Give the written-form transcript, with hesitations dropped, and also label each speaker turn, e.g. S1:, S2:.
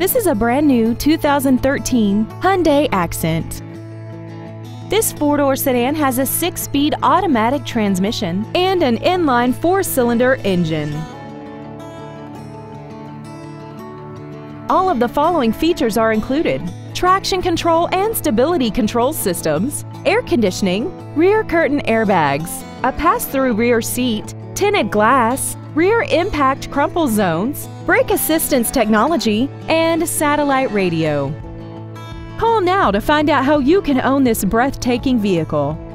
S1: This is a brand new 2013 Hyundai Accent. This four-door sedan has a 6-speed automatic transmission and an inline 4-cylinder engine. All of the following features are included: traction control and stability control systems, air conditioning, rear curtain airbags, a pass-through rear seat, tinted glass, rear impact crumple zones, brake assistance technology, and satellite radio. Call now to find out how you can own this breathtaking vehicle.